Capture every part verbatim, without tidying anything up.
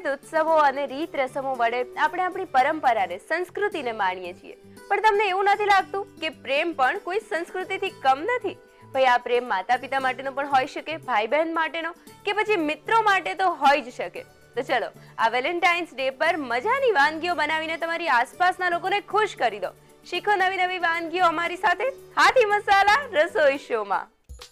વિવિધ ઉત્સવો અને રીત રસમો વડે આપણે આપણી પરંપરાને સંસ્કૃતિને માણીએ છીએ, પણ તમને એવું નથી લાગતું કે પ્રેમ પણ કોઈ સંસ્કૃતિથી કમ નથી? ભાઈ આ પ્રેમ માતા પિતા માટેનો પણ હોઈ શકે, ભાઈ બહેન માટેનો, કે પછી મિત્રો માટે તો હોઈ જ શકે. તો ચલો આ વેલેન્ટાઇન્સ ડે પર મજાની વાનગીઓ બનાવીને તમારી આસપાસના લોકોને ખુશ કરી દો. શીખો નવી નવી વાનગીઓ અમારી સાથે હાથી મસાલા રસોઈ શોમાં.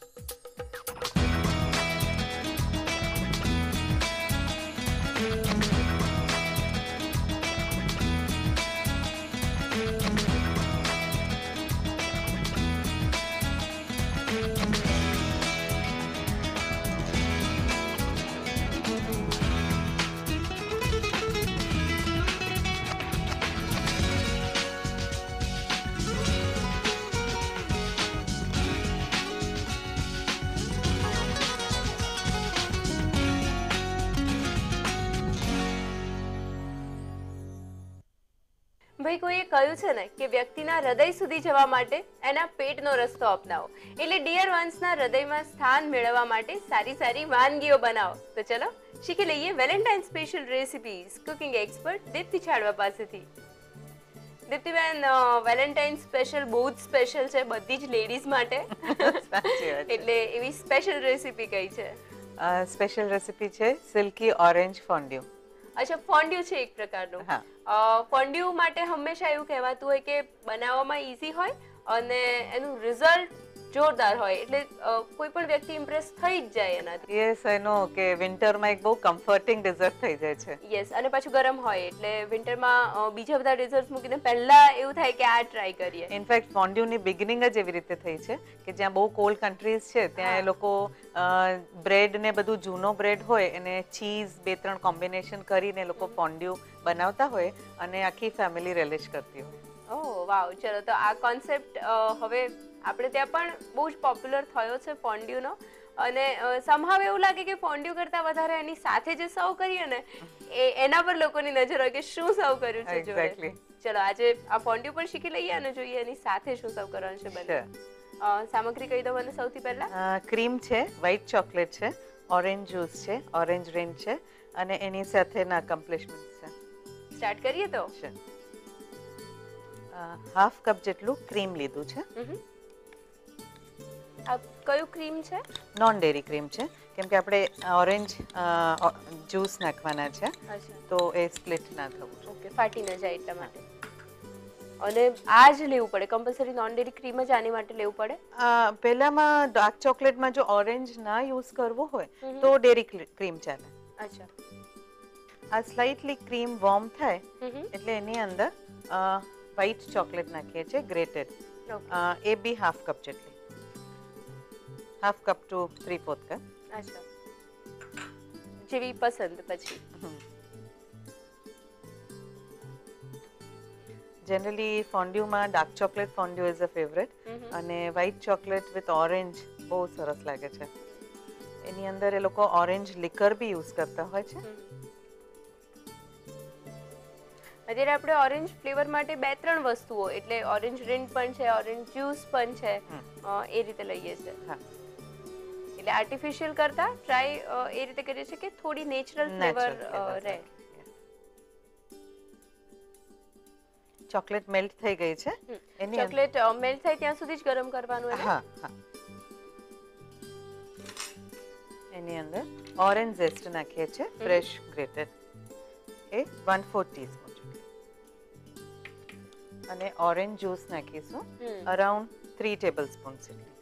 ભાઈ કોઈએ કહ્યું છે ને કે વ્યક્તિના હૃદય સુધી જવા માટે એના પેટનો રસ્તો અપનાવો. એટલે ડિયર વન્સના હૃદયમાં સ્થાન મેળવવા માટે સારી સારી વાનગીઓ બનાવો. તો ચલો શીખી લઈએ valentine special recipes cooking expert Deepti Chhadva પાસેથી. દીપ્તિબેન, વેલેન્ટાઇન સ્પેશિયલ બહુ જ સ્પેશિયલ છે બધી જ લેડીઝ માટે, એટલે એવી સ્પેશિયલ રેસિપી કઈ છે? સ્પેશિયલ રેસિપી છે સિલ્કી ઓરેન્જ ફોન્ડ્યુ. અચ્છા, ફોન્ડ્યુ છે એક પ્રકારનું. ફોન્ડ્યુ માટે હંમેશા એવું કહેવાતું હોય કે બનાવવામાં ઈઝી હોય અને એનું રિઝલ્ટ જોરદાર હોય, એટલે કોઈ પણ વ્યક્તિ ઇમ્પ્રેસ થઈ જ જાય એનાથી. યસ, આઈ નો કે વિન્ટરમાં એક બહુ કમ્ફર્ટિંગ ડિઝર્ટ થઈ જાય છે. યસ, અને પાછું ગરમ હોય એટલે વિન્ટરમાં બીજા બધા ડિઝર્ટ્સ મૂકીને પહેલા એવું થાય કે આ ટ્રાય કરીએ. ઇનફેક્ટ ફોન્ડ્યુની બિગિનિંગ જ એવી રીતે થઈ છે કે જ્યાં બહુ કોલ્ડ કન્ટ્રીઝ છે ત્યાં એ લોકો બ્રેડ ને બધું જૂનો બ્રેડ હોય એને ચીઝ બે ત્રણ કોમ્બિનેશન કરીને લોકો ફોન્ડ્યુ બનાવતા હોય અને આખી ફેમિલી રિલિશ કરતી હોય. ઓહ વાવ, ચલો તો આ કોન્સેપ્ટ હવે આપણે ત્યાં પણ બહુ જ પોપ્યુલર થયો છે ફોન્ડ્યુનો, અને સમહાવ એવું લાગે કે ફોન્ડ્યુ કરતા વધારે એની સાથે જે સર્વ કરીએ ને એ એના પર લોકોની નજર હોય કે શું સર્વ કર્યું છે જોડે. ચલો આજે આ ફોન્ડ્યુ પણ શીખી લઈએ અને જોઈએ એની સાથે શું સર્વ કરવાનું છે બને. સામગ્રી કહી દો મને સૌથી પહેલા. ક્રીમ છે, વ્હાઈટ ચોકલેટ છે, ઓરેન્જ જ્યુસ છે, ઓરેન્જ રેન્જ છે અને એની સાથેના કમ્પ્લિશમેન્ટ છે. સ્ટાર્ટ કરીએ તો. હાફ કપ જેટલું ક્રીમ લીધું છે. આ કયું ક્રીમ છે? નોન ડેરી ક્રીમ છે, કેમ કે આપણે ઓરેન્જ જ્યુસ નાખવાના છે તો એ સ્પ્લિટ ના થવું. ઓકે, ફાટી ન જાય એટલા માટે. અને આ જ લેવું પડે કમ્પલસરી? નોન ડેરી ક્રીમ જ આની માટે લેવું પડે? પહેલામાં ડાર્ક ચોકલેટમાં જો ઓરેન્જ ના યુઝ કરવો હોય તો ડેરી ક્રીમ ચાલે. અચ્છા. આ સ્લાઇટલી ક્રીમ વોર્મ થાય એટલે એની અંદર વ્હાઈટ ચોકલેટ નાખીએ છીએ ગ્રેટેડ, એ બી હાફ કપ જેટલી, half cup to three fourth cup. અચ્છા, જેવી પસંદ. પછી જનરલી ફોન્ડ્યુમાં dark chocolate fondue is a favourite અને વ્હાઈટ ચોકલેટ વિથ ઓરેન્જ બહુ સરસ લાગે છે. એની અંદર એ લોકો ઓરેન્જ લિકર બી યુઝ કરતા હોય છે. અત્યારે આપણે ઓરેન્જ ફ્લેવર માટે બે ત્રણ વસ્તુઓ એટલે ઓરેન્જ રેન્જ પણ છે, ઓરેન્જ જ્યુસ પણ છે, એ રીતે લઈએ છીએ. એટલે આર્ટિફિશિયલ કરતા ટ્રાય એ રીતે કરીએ છીએ કે થોડી નેચરલ ફ્લેવર રહે. ચોકલેટ મેલ્ટ થઈ ગઈ છે. ચોકલેટ મેલ્ટ થાય ત્યાં સુધી જ ગરમ કરવાનું. હા હા. એની અંદર ઓરેન્જ ઝેસ્ટ નાખીએ છીએ, ફ્રેશ ગ્રેટેડ, એ વન ફોર્થ ટીસ્પૂન અને ઓરેન્જ જ્યુસ નાખીશું અરાઉન્ડ થ્રી ટેબલ સ્પૂન જેટલી.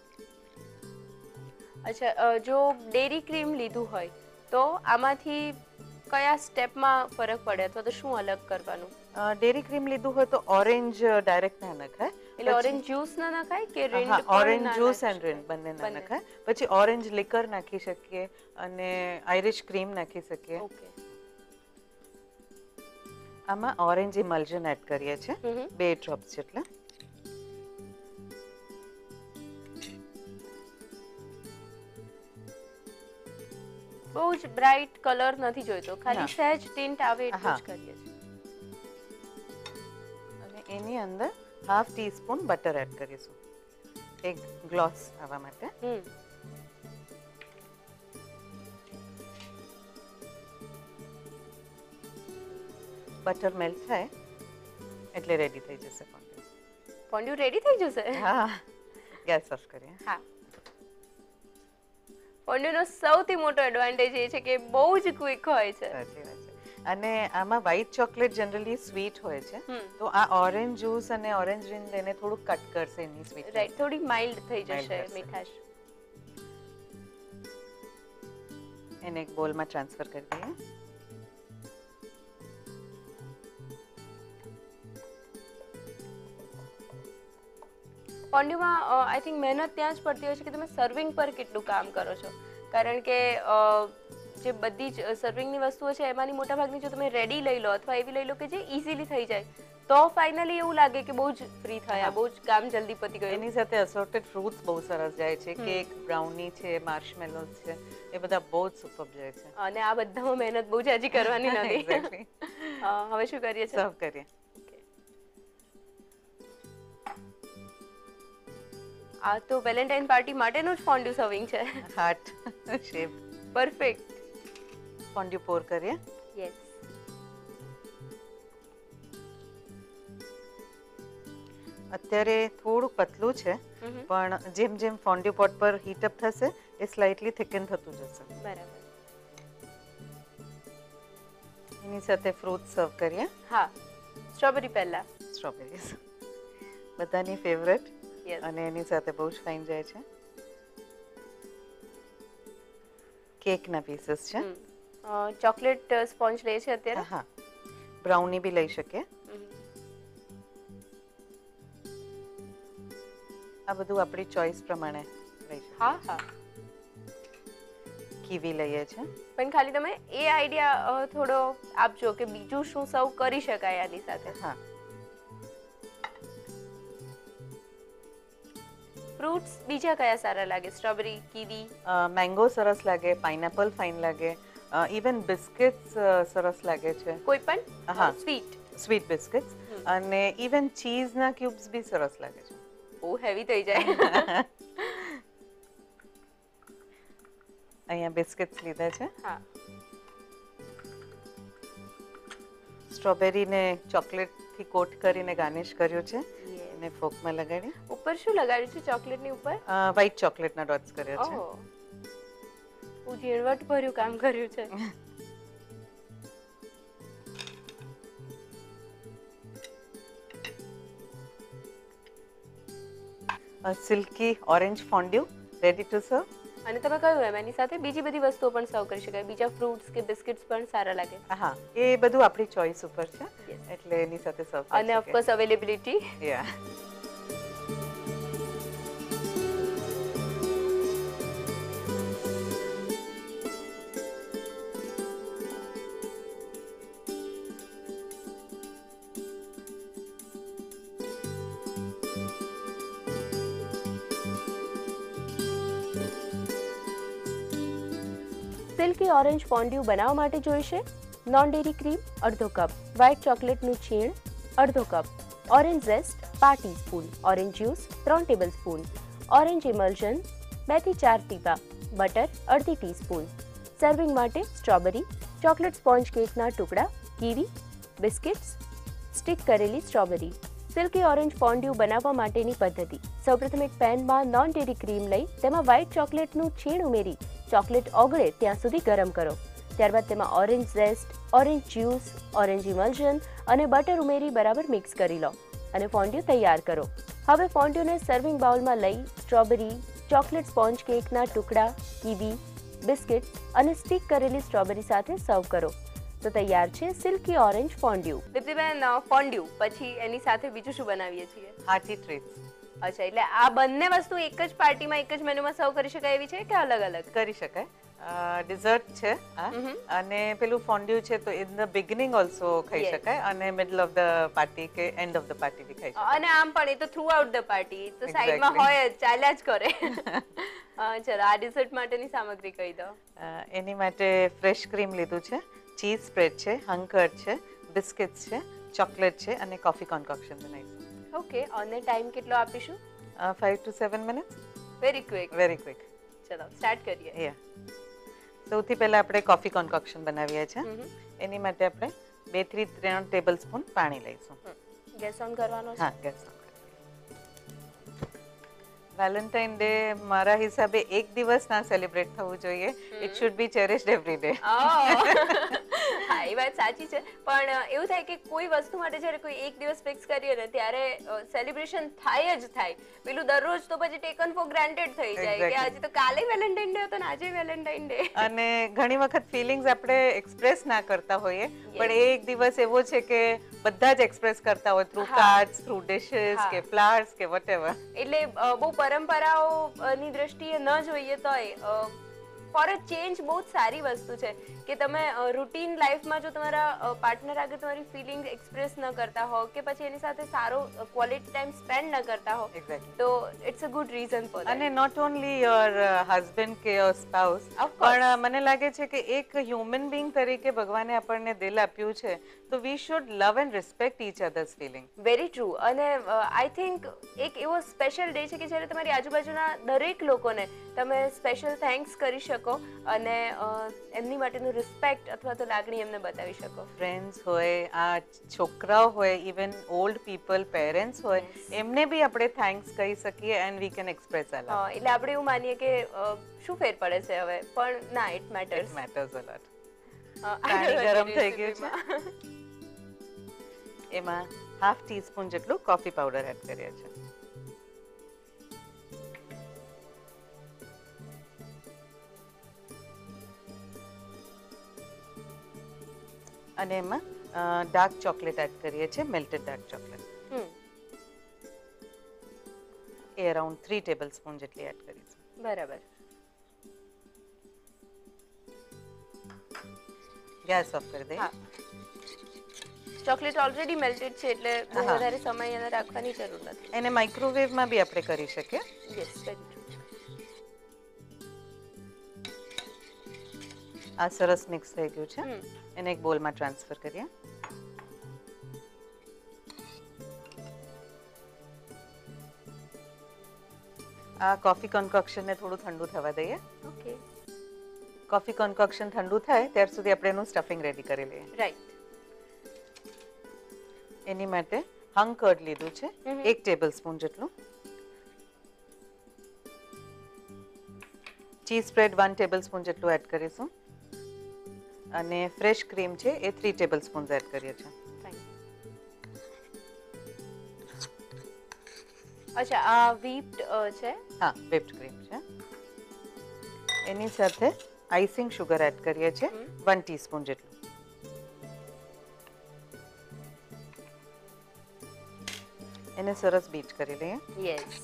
અચ્છા, જો ડેરી ક્રીમ લીધું હોય તો આમાંથી કયા સ્ટેપમાં ફરક પડે અથવા તો શું અલગ કરવાનું? ડેરી ક્રીમ લીધું હોય તો ઓરેન્જ ડાયરેક્ટ ના નખાય. એટલે ઓરેન્જ જ્યુસ ના નખાય કે range? Orange juice and range બંને ના નખાય. પછી ઓરેન્જ લિકર નાખી શકીએ અને આઈરિશ ક્રીમ નાખી શકીએ. ઓકે. આમાં ઓરેન્જ ઇમલ્જન એડ કરીએ છીએ, બે ડ્રોપ્સ જેટલા. બહુ જ બ્રાઇટ કલર નથી જોઈતો, ખાલી સહેજ ટિન્ટ આવે એટલું જ કરીએ છીએ. અને એની અંદર હાફ ટીસ્પૂન બટર એડ કરીશું, એક ગ્લોસ આવવા માટે. બટર મેલ્ટ થાય એટલે રેડી થઈ જશે ફોન્ડ્યુ. ફોન્ડ્યુ રેડી થઈ જશે. હા, ગેસ ઓફ કરીએ. હા, ફોન્ડ્યુનો સૌથી મોટો એડવાન્ટેજ એ છે કે બહુ જ ક્વિક હોય છે. સાચી વાત છે. અને આમાં વ્હાઈટ ચોકલેટ જનરલી સ્વીટ હોય છે, હમ. તો આ ઓરેન્જ જ્યુસ અને ઓરેન્જ રિંગ એને થોડું કટ કરશે એની સ્વીટ. રાઈટ, થોડી માઇલ્ડ થઈ Mild જશે કરશે. મીઠાશ. એને એક બોલમાં ટ્રાન્સફર કરી દઈએ. ફોન્ડ્યુમાં આઈ થિંક મહેનત ત્યાં જ પડતી હોય છે કે તમે સર્વિંગ પર કેટલું કામ કરો છો, કારણ કે અ, જે બધી જ સર્વિંગની વસ્તુઓ છે એમાંની મોટાભાગની જો તમે રેડી લઈ લો અથવા એવી લઈ લો કે જે ઇઝીલી થઈ જાય તો ફાઇનલી એવું લાગે કે બહુ જ ફ્રી થયા, હા. બહુ જ કામ જલ્દી પતી ગયું. એની સાથે અસોર્ટેડ ફ્રૂટ્સ બહુ સરસ જાય છે. હમ. કેક, બ્રાઉની છે, માર્શમેલોઝ છે, એ બધા બહુ જ સુપર જાય છે. અને આ બધામાં મહેનત બહુ જાજી કરવાની નથી. Exactly. અ, હવે શું કરીએ છીએ? સર્વ કરીએ. આ તો વેલેન્ટાઇન પાર્ટી માટેનું જ ફોન્ડ્યુ સર્વિંગ છે. Heart shape perfect. Fondue pour કરીએ. યસ. અત્યારે થોડું પતલું છે, પણ જેમ જેમ ફોન્ડ્યુ પોટ પર હીટ અપ થશે એ સ્લાઇટલી થિકન થતું જશે. બરાબર. એની સાથે ફ્રૂટ સર્વ કરીએ. હા, સ્ટ્રોબેરી પહેલા. સ્ટ્રોબેરીઝ બધાની ફેવરેટ, યસ. અને એની સાથે બહુ જ ફાઇન જાય છે. કેકના પીસીસ છે. ચોકલેટ સ્પોન્જ લે છે અત્યારે. હા, બ્રાઉની બી લઈ શકીએ. આ બધું આપણી ચોઈસ પ્રમાણે લઈ શકીએ. હા હા. કીવી લઈએ છે. પણ ખાલી તમે એ આઈડિયા થોડો આપજો કે બીજું શું સર્વ કરી શકાય આની સાથે. હા, ફ્રૂટ્સ બીજા કયા સારા લાગે? Strawberry, kiwi. મેંગો સરસ લાગે, પાઇનેપલ ફાઇન લાગે, ઇવન બિસ્કિટ્સ સરસ લાગે છે. કોઈ પણ હા. સ્વીટ. સ્વીટ બિસ્કિટ્સ, અને ઇવન ચીઝના ક્યુબ્સ બી સરસ લાગે છે. બહુ હેવી થઈ જાય. અહીંયા બિસ્કિટ્સ લીધા છે. હા. સ્ટ્રોબેરીને ચોકલેટથી કોટ કરીને ગાર્નિશ કર્યું છે. અને ફોકમાં લગાડી ઉપર શું લગાડ્યું છે ચોકલેટની ઉપર? વ્હાઈટ ચોકલેટના ડોટ્સ કર્યા છે. ઓહો, બહુ ઝીણવટ ભર્યું કામ કર્યું છે. Silky orange fondue ready to serve. અને તમે કહ્યું એમ એની સાથે બીજી બધી વસ્તુઓ પણ સર્વ કરી શકાય, બીજા ફ્રૂટ્સ કે બિસ્કિટ્સ પણ સારા લાગે. હા, એ બધું આપણી ચોઈસ ઉપર છે, એટલે એની સાથે સર્વ કરી અને of course availability. Yeah. Silky orange fondue બનાવવા માટે જોઈશે નોન ડેરી ક્રીમ અડધો કપ, વ્હાઇટ ચોકલેટનું છીણ અડધો કપ, ઓરેન્જ ઝેસ્ટ પાંચ ટીસ્પૂન, ઓરેન્જ જ્યુસ ત્રણ ટેબલ સ્પૂન, ઓરેન્જ ઇમલ્શન બે થી ચાર ટીપા, બટર અડધી ટીસ્પૂન. સર્વિંગ માટે સ્ટ્રોબેરી, ચોકલેટ સ્પોન્જ કેકના ટુકડા, કીવી, બિસ્કિટ્સ, સ્ટીક કરેલી સ્ટ્રોબેરી. સિલ્કી ઓરેન્જ ફોન્ડ્યુ બનાવવા માટેની પદ્ધતિ: સૌપ્રથમ એક પેનમાં નોન ડેરી ક્રીમ લઈ તેમાં વ્હાઇટ ચોકલેટનું છીણ ઉમેરી ચોકલેટ ઓગળે ત્યાં સુધી ગરમ કરો. ત્યારબાદ તેમાં orange zest, orange juice, orange emulsion અને બટર ઉમેરી બરાબર મિક્સ કરી લો અને ફોન્ડ્યુ તૈયાર કરો. હવે ફોન્ડ્યુને સર્વિંગ બાઉલમાં લઈ સ્ટ્રોબેરી, ચોકલેટ સ્પોન્જ કેકના ટુકડા, કીવી, બિસ્કિટ અને સ્ટીક કરેલી સ્ટ્રોબેરી સાથે સર્વ કરો. તો તૈયાર છે સિલ્કી ઓરેન્જ ફોન્ડ્યુ. દીપ્તિબેન, ફોન્ડ્યુ પછી એની સાથે બીજું શું બનાવીએ છીએ? Hearty treats. અચ્છા, એટલે આ બંને વસ્તુ એક જ પાર્ટીમાં એક જ મેનુમાં સર્વ કરી શકાય એવી છે કે અલગ અલગ? કરી શકાય. ડિઝર્ટ છે આ, અને પેલું ફોન્ડ્યુ છે તો ઇન ધ બિગિનિંગ ઓલ્સો ખાઈ Yes. શકાય, અને મિડલ ઓફ ધ પાર્ટી કે એન્ડ ઓફ ધ પાર્ટી બી ખાઈ શકાય. અને આમ પણ એ તો થ્રુ આઉટ ધ પાર્ટી તો સાઈડમાં Exactly. હોય જ, ચાલ્યા જ કરે. અ, ચલો આ ડિઝર્ટ માટેની સામગ્રી કહી દો. અ, એની માટે ફ્રેશ ક્રીમ લીધું છે, ચીઝ સ્પ્રેડ છે, હંકર્ડ છે, બિસ્કિટ્સ છે, ચોકલેટ છે, અને કોફી કોન્કોક્શન બનાવીશું. ઓકે, અને ટાઈમ કેટલો આપીશું? Five to seven minutes. Very quick. Very quick. ચલો સ્ટાર્ટ કરીએ. યા. સૌથી પહેલા આપણે કોફી કોન્કોક્શન બનાવીએ છીએ. હમ. એની માટે આપણે બે થી ત્રણ ટેબલ સ્પૂન પાણી લઈશું. ગેસ ઓન કરવાનો છે. હા, ગેસ ઓન કરી. વેલેન્ટાઇન ડે મારા હિસાબે એક દિવસ ના સેલિબ્રેટ થવું જોઈએ. It should be cherished every day. હા, એ વાત સાચી છે, પણ એવું થાય કે કોઈ વસ્તુ માટે જ્યારે કોઈ એક દિવસ ફિક્સ કરીએ ને ત્યારે સેલિબ્રેશન થાય જ થાય. પેલું દરરોજ તો પછી ટેકન ફોર ગ્રાન્ટેડ થઈ જાય કે આજે તો કાલે વેલેન્ટાઇન ડે હતો ને આજે વેલેન્ટાઇન ડે. અને ઘણી વખત ફિલિંગ્સ આપણે એક્સપ્રેસ ના કરતા હોઈએ, પણ એ એક દિવસ એવો છે કે બધા જ એક્સપ્રેસ કરતા હોય થ્રુ કાર્ડ્સ, થ્રુ ડિશિસ કે ફ્લાવર્સ કે વોટએવર. એટલે બહુ પરંપરાઓની દ્રષ્ટિએ ન જોઈએ તોય ફોર અ ચેન્જ બહુ જ સારી વસ્તુ છે કે તમે રૂટીન લાઈફમાં જો તમારા પાર્ટનર આગળ તમારી ફિલિંગ એક્સપ્રેસ ન કરતા હો કે પછી એની સાથે સારો ક્વોલિટી ટાઈમ સ્પેન્ડ ન કરતા હો, તો it's a good reason for અને નોટ ઓનલી યોર હસબન્ડ કે યોર સ્પાઉસ, પણ મને લાગે છે કે એક હ્યુમન બીંગ તરીકે ભગવાને આપણને દિલ આપ્યું છે, તો we should love and respect each others feeling. Very true. અને આઈ થિંક એક એવો સ્પેશિયલ ડે છે કે જ્યારે તમારી આજુબાજુના દરેક લોકોને તમે સ્પેશિયલ થેન્ક્સ કરી શકો અને એમની માટેનું રિસ્પેક્ટ અથવા તો લાગણી એમને બતાવી શકો. ફ્રેન્ડ્સ હોય, આ છોકરાઓ હોય, ઇવન ઓલ્ડ પીપલ, પેરેન્ટ્સ હોય, એમને બી આપણે થેન્ક્સ કહી શકીએ and we can express our love. એટલે આપણે એવું માનીએ કે શું ફેર પડે છે હવે, પણ ના, it matters. It matters a lot. પાણી ગરમ થઈ ગયું છે. એમાં હાફ ટીસ્પૂન જેટલું કોફી પાવડર એડ કરીએ છીએ. અને એમાં ડાર્ક ચોકલેટ એડ કરીએ છીએ, મેલ્ટેડ ડાર્ક ચોકલેટ. એ અરાઉન્ડ થ્રી ટેબલ સ્પૂન જેટલી એડ કરીશું. બરાબર. ગેસ ઓફ કરી દઈએ. ચોકલેટ ઓલરેડી મેલ્ટેડ છે એટલે બહુ વધારે સમય એને રાખવાની જરૂર નથી. એને માઇક્રોવેવમાં બી આપણે કરી શકીએ. Yes, very true. આ સરસ મિક્સ થઈ ગયું છે. એને એક બોલમાં ટ્રાન્સફર કરીએ. આ કોફી કન્કોક્શનને થોડું ઠંડુ થવા દઈએ. ઓકે. કોફી કન્કોક્શન ઠંડુ થાય ત્યાર સુધી આપણે એનું સ્ટફિંગ રેડી કરી લઈએ. રાઈટ. એની માટે હંગ કર્ડ લીધું છે, એક ટેબલ સ્પૂન જેટલું. Cheese spread one table spoon જેટલું એડ કરીશું. અને ફ્રેશ ક્રીમ છે એ થ્રી ટેબલ સ્પૂન એડ કરીએ છીએ. અચ્છા, આ વ્હીપ્ડ છે? હા, વ્હીપ્ડ ક્રીમ છે. એની સાથે આઈસિંગ શુગર એડ કરીએ છીએ વન ટીસ્પૂન જેટલું. એને સરસ બીટ કરી લઈએ. યસ.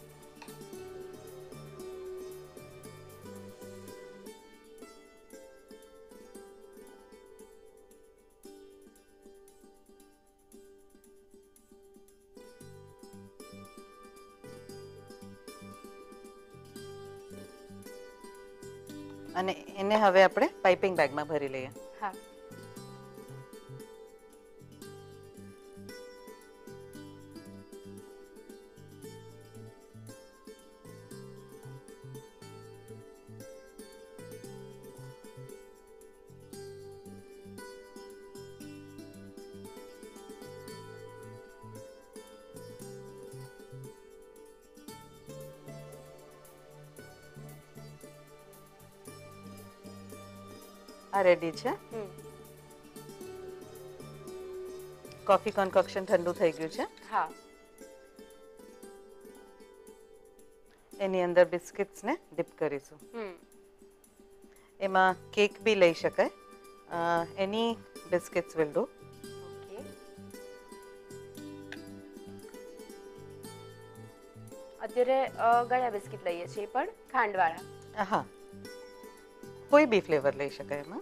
અને એને હવે આપણે પાઇપિંગ બેગમાં ભરી લઈએ. હા. આ રેડી છે. કોફી કન્કોક્શન ઠંડુ થઈ ગયું છે. હા. એની અંદર બિસ્કિટ્સને ડિપ કરીશું. એમાં કેક બી લઈ શકાય. એની બિસ્કિટ્સ વિલ ડુ. ઓકે. અત્યારે ગળ્યા બિસ્કિટ લઈએ છીએ પણ ખાંડવાળા. હા, કોઈ બી ફ્લેવર લઈ શકાય એમાં.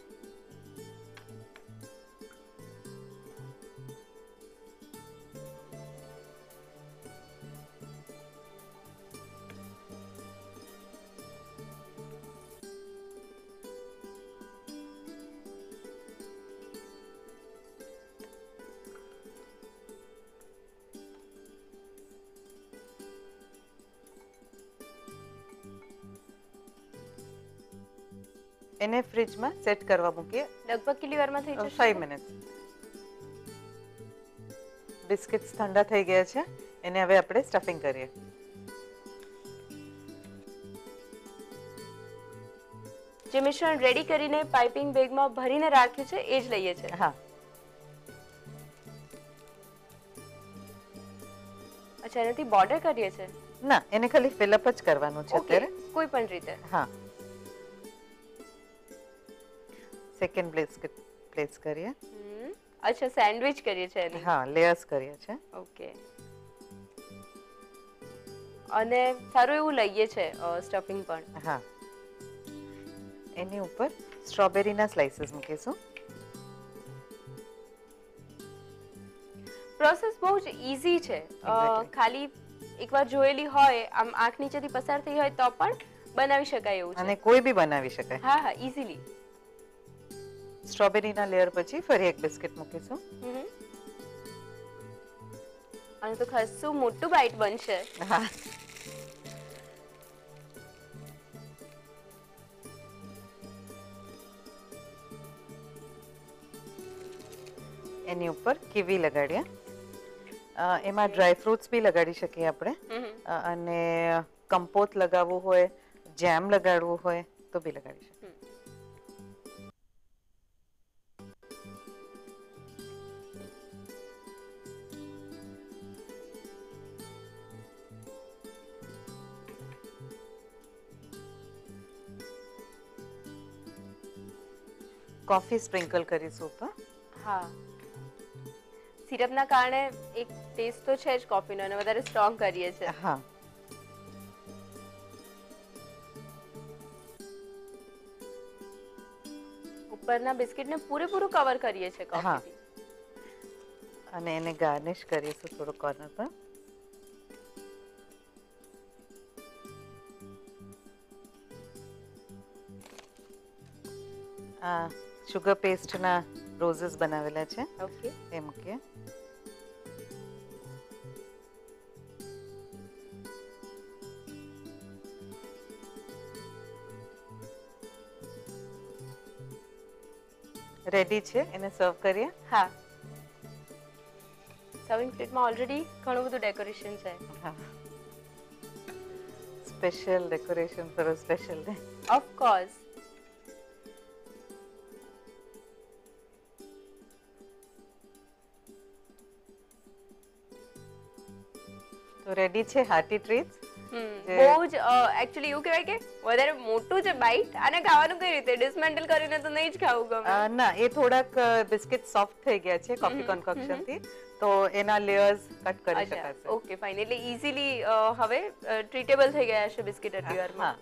એને ફ્રીજમાં સેટ કરવા મૂકીએ. લગભગ કેટલી વારમાં થઈ જશે? Five minutes. બિસ્કિટ્સ ઠંડા થઈ ગયા છે, એને હવે આપણે સ્ટફિંગ કરીએ. જે મિશ્રણ રેડી કરીને પાઇપિંગ બેગમાં ભરીને રાખ્યું છે એ જ લઈએ છે. હા. અચ્છા, એનાથી બોર્ડર કરીએ છે? ના, એને ખાલી ફિલઅપ જ કરવાનું છે અત્યારે. કોઈ પણ રીતે. હા. સેકન્ડ બિસ્કિટ પ્લેસ કરીએ. અચ્છા, સેન્ડવિચ કરીએ છે એની. હા, લેયર્સ કરીએ છે. ઓકે. અને સારું એવું લઈએ છે સ્ટફિંગ પણ. હા. એની ઉપર સ્ટ્રોબેરીના સ્લાઇસીસ મૂકીશું. પ્રોસેસ બહુ જ ઈઝી છે. ખાલી એકવાર જોયેલી હોય, આમ આંખ નીચેથી પસાર થઈ હોય તો પણ બનાવી શકાય એવું છે. અને કોઈ બી બનાવી શકાય. હા હા, ઈઝીલી. સ્ટ્રોબેરીના લેયર પછી ફરી એક બિસ્કિટ મૂકીશું. અને તો ખાસું મોટું બાઈટ બનશે. હા. એની ઉપર કીવી લગાડીએ. એમાં ડ્રાય ફ્રૂટ્સ બી લગાડી શકીએ આપણે. અને કંપોત લગાવવું હોય, જેમ લગાડવું હોય તો બી લગાડી શકીએ. કોફી સ્પ્રિંકલ કરીશું ઉપર. હા, સિરપના કારણે એક ટેસ્ટ તો છે જ કોફીનો, અને વધારે સ્ટ્રોંગ કરીએ છે. હા. ઉપરના બિસ્કિટને પૂરેપૂરું કવર કરીએ છે કોફીથી. અને એને ગાર્નિશ કરીશું થોડું કોર્નર પર. આ શુગર પેસ્ટના રોઝેસ બનાવેલા છે. ઓકે. એ મૂકીએ. રેડી છે, એને સર્વ કરીએ. હા, સર્વિંગ પ્લેટમાં ઓલરેડી ઘણું બધું ડેકોરેશન છે. હા, special decoration for a special day. Of course. તો રેડી છે હાર્ટી ટ્રીટ્સ. બહુ જ એકચ્યુઅલી એવું કહેવાય કે વધારે મોટું છે બાઈટ, અને ખાવાનું કઈ રીતે ડિસમેન્ટલ કરીને તો નહીં જ ખાવું ગમે. ના, એ થોડાક બિસ્કિટ સોફ્ટ થઈ ગયા છે કોફી કોન્કોક્શન થી, તો એના લેયર્સ કટ કરી શકાશે. Okay, fine. એટલે ઈઝીલી હવે ટ્રીટેબલ થઈ ગયા છે બિસ્કિટ આટલી વારમાં.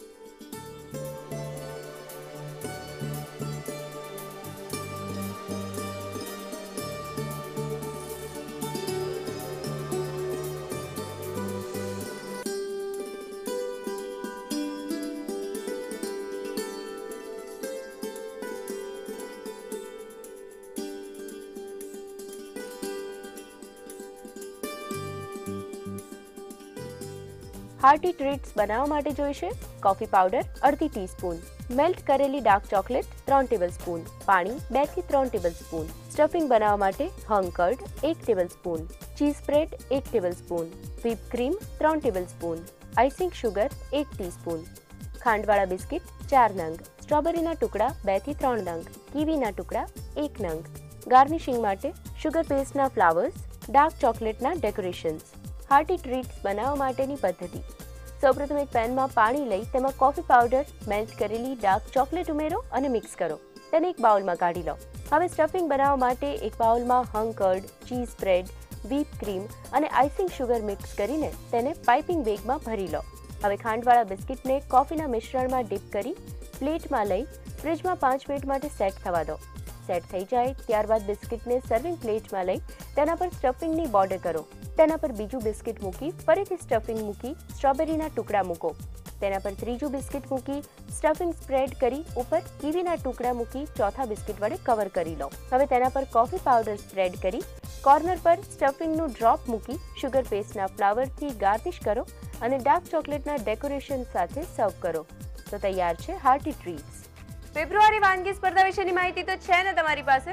હાર્ટી ટ્રીટ્સ બનાવવા માટે જોઈશે કોફી પાવડર અડધી ટીસ્પૂન, મેલ્ટ કરેલી ડાર્ક ચોકલેટ ત્રણ ટેબલસ્પૂન, પાણી બે થી ત્રણ ટેબલસ્પૂન, સ્ટફિંગ બનાવવા માટે હંગ કર્ડ એક ટેબલસ્પૂન, ચીઝ સ્પ્રેડ એક ટેબલસ્પૂન, વ્હીપ ક્રીમ ત્રણ ટેબલસ્પૂન, આઇસિંગ શુગર એક ટીસ્પૂન, ખાંડવાળા બિસ્કિટ ચાર નંગ, સ્ટ્રોબેરીના ટુકડા બે થી ત્રણ નંગ, કીવીના ટુકડા એક નંગ. ગાર્નિશિંગ માટે શુગર પેસ્ટના ફ્લાવર્સ, ડાર્ક ચોકલેટના ડેકોરેશન્સ. હાર્ટી ટ્રીટ્સ બનાવવા માટેની પદ્ધતિ: સૌપ્રથમ એક પેનમાં પાણી લઈ તેમાં કોફી પાવડર, મેલ્ટ કરેલી ડાર્ક ચોકલેટ ઉમેરો અને મિક્સ કરો. તેને એક બાઉલમાં કાઢી લો. હવે સ્ટફિંગ બનાવવા માટે એક બાઉલમાં hung curd, cheese spread, whip cream અને આઇસિંગ શુગર મિક્સ કરીને તેને પાઇપિંગ બેગમાં ભરી લો. હવે ખાંડવાળા બિસ્કિટને કોફીના મિશ્રણમાં ડીપ કરી પ્લેટમાં લઈ ફ્રિજમાં પાંચ મિનિટ માટે સેટ થવા દો. સેટ થઈ જાય ત્યારબાદ બિસ્કિટને સર્વિંગ પ્લેટમાં લઈ તેના પર સ્ટફિંગની બોર્ડર કરો. તેના પર બીજું બિસ્કિટ મૂકી ફરીથી સ્ટફિંગ મૂકી સ્ટ્રોબેરીના ટુકડા મૂકો. તેના પર ત્રીજું બિસ્કિટ મૂકી સ્ટફિંગ સ્પ્રેડ કરી ઉપર કીવીના ટુકડા મૂકી ચોથા બિસ્કિટ વડે કવર કરી લો. હવે તેના પર કોફી પાવડર સ્પ્રેડ કરી કોર્નર પર સ્ટફિંગનું ડ્રોપ મૂકી શુગર પેસ્ટના ફ્લાવરથી ગાર્નિશ કરો અને ડાર્ક ચોકલેટના ડેકોરેશન સાથે સર્વ કરો. તો તૈયાર છે હાર્ટી ટ્રીટ્સ. ફેબ્રુઆરી વાનગી સ્પર્ધા વિશેની માહિતી તો છે ને તમારી પાસે?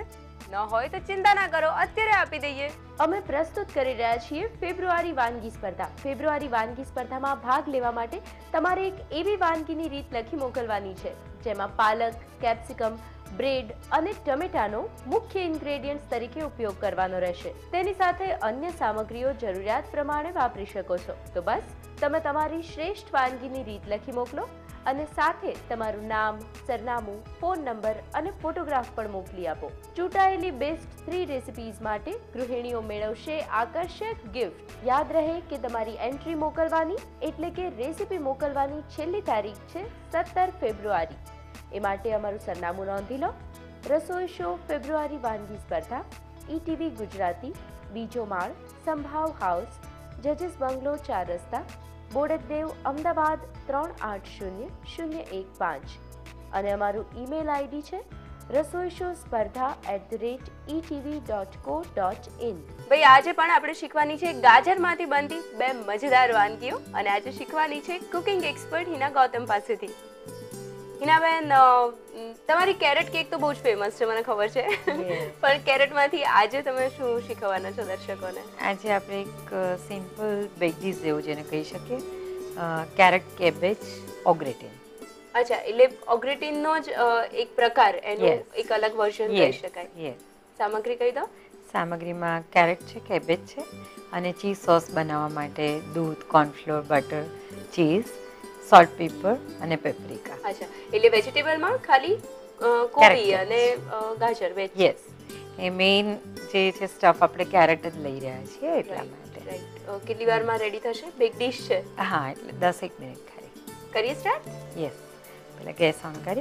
ન હોય તો ચિંતા ના કરો, અત્યારે આપી દઈએ. અમે પ્રસ્તુત કરી રહ્યા છીએ ફેબ્રુઆરી વાનગી સ્પર્ધા. ફેબ્રુઆરી વાનગી સ્પર્ધામાં ભાગ લેવા માટે તમારે એક એવી વાનગીની રીત લખી મોકલવાની છે જેમાં પાલક, કેપ્સિકમ, બ્રેડ અને ટમેટાનો મુખ્ય ઇન્ગ્રેડિયન્ટ્સ તરીકે ઉપયોગ કરવાનો રહેશે. તેની સાથે અન્ય સામગ્રીઓ જરૂરિયાત પ્રમાણે વાપરી શકો છો. તો બસ તમે તમારી શ્રેષ્ઠ વાનગીની રીત લખી મોકલો અને સાથે તમારું નામ, સરનામું, ફોન નંબર અને ફોટોગ્રાફ પણ મોકલી આપો. ચૂંટાયેલી બેસ્ટ થ્રી રેસિપીઝ માટે ગૃહિણીઓ મેળવશે આકર્ષક ગિફ્ટ. યાદ રહે કે તમારી એન્ટ્રી મોકલવાની એટલે કે રેસિપી મોકલવાની છેલ્લી તારીખ છે સત્તર ફેબ્રુઆરી. એ માટે અમારું સરનામું નોંધી લો. રસોઈ શો ફેબ્રુઆરી વાનગી સ્પર્ધા, ઈટીવી ગુજરાતી, બીજો માળ, સંભાવ હાઉસ, જજીસ બંગલો, ચાર રસ્તા, બોડકદેવ, અમદાવાદ ત્રણ આઠ શૂન્ય શૂન્ય એક પાંચ. અને અમારું ઈમેલ આઈડી છે રસોઈ શો સ્પર્ધા at the rate ETV dot co dot in. ભાઈ આજે પણ આપણે શીખવાની છે ગાજરમાંથી બનતી બે મજેદાર વાનગીઓ અને આજે શીખવાની છે કુકિંગ એક્સપર્ટ હિના ગૌતમ પાસેથી. હિનાબેન, તમારી કેરેટ કેક તો બહુ જ ફેમસ છે, મને ખબર છે, પણ કેરેટમાંથી આજે તમે શું શીખવવાના છો દર્શકોને? આજે આપણે એક સિમ્પલ બેક ડીશ જેવું જેને કહી શકીએ, કેરેટ કેબેજ ઓગ્રેટીન. અચ્છા, એટલે ઓગ્રેટીનનો જ એક પ્રકાર, એનું એક અલગ વર્ઝન કહી શકાય. યસ. સામગ્રી કહી દો. સામગ્રીમાં કેરેટ છે, કેબેજ છે અને ચીઝ સોસ બનાવવા માટે દૂધ, cornflour, butter, cheese, salt, pepper અને પેપ્રિકા. અચ્છા, એટલે વેજીટેબલમાં ખાલી કોબી અને ગાજર વેજ. યસ. એ મેઇન જે છે સ્ટફ આપણે કેરેટ જ લઈ રહ્યા છીએ એટલા માટે. રાઈટ. કેટલી વારમાં રેડી થશે? બેક ડીશ છે. હા, એટલે દસ એક મિનિટ ખાલી. કરીએ સ્ટાર્ટ? યસ. પહેલા ગેસ ઓન કરી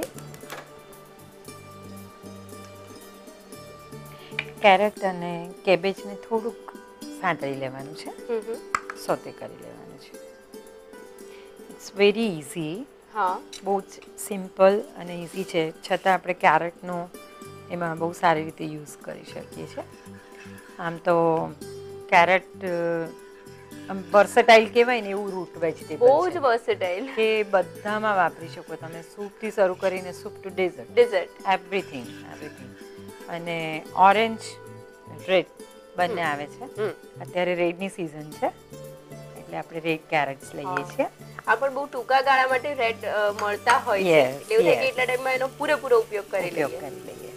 કેરેટ અને કેબેજને થોડુંક સાંતળી લેવાનું છે, સોતે કરી લેવાનું છે. It's very easy. હા, બહુ જ સિમ્પલ અને ઇઝી છે, છતાં આપણે કેરેટનો એમાં બહુ સારી રીતે યુઝ કરી શકીએ છીએ. આમ તો કેરેટ આમ વર્સેટાઇલ કહેવાય ને એવું રૂટ વેજીટેબલ બહુ જ વર્સેટાઇલ, કે બધામાં વાપરી શકો તમે. સૂપથી શરૂ કરીને soup to dessert, dessert, everything everything. અને ઓરેન્જ, રેડ બંને આવે છે. અત્યારે રેડની સિઝન છે એટલે આપણે રેડ કેરેટ્સ લઈએ છીએ. આ પણ બહુ ટૂંકા ગાળા માટે રેડ મળતા હોય છે, એટલે એવું થાય કે એટલા ટાઈમમાં એનો પૂરેપૂરો ઉપયોગ કરી લઈએ. કરી લઈએ.